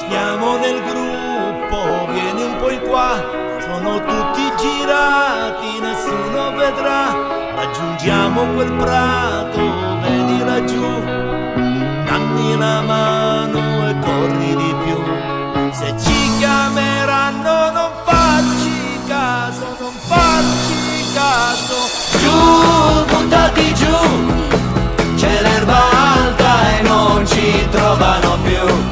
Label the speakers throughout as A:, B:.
A: Stiamo nel gruppo, vieni un po' in qua, sono tutti girati, nessuno vedrà. Raggiungiamo quel prato, vedi laggiù, dammi la mano e corri di più. Se ci chiameranno non farci caso, non farci caso. Giù, buttati giù, c'è l'erba alta e non ci trovano più.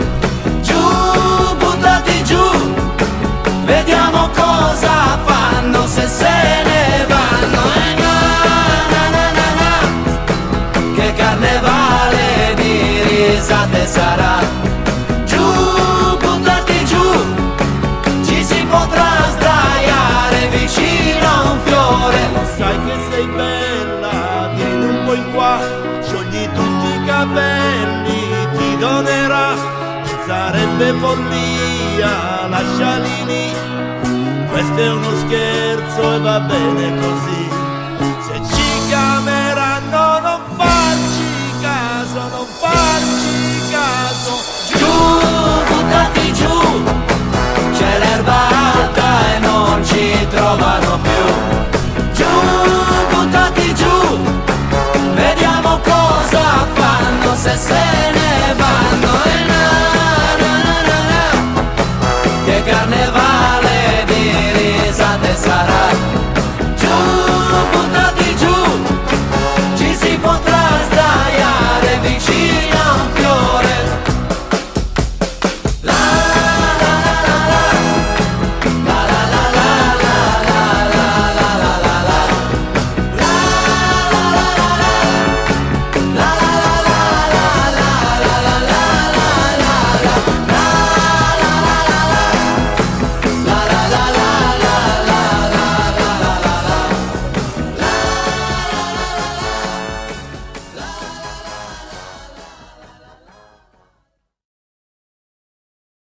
A: Vediamo cosa fanno se se ne vanno. Na, na, na, na, che carnevale di risate sarà. Giù, buttati giù, ci si potrà sdraiare vicino a un fiore. Lo sai che sei bella, vieni un po' in qua, sciogli tutti i capelli, ti donerà. Sarebbe follia, lasciali lì, questo è uno scherzo e va bene così.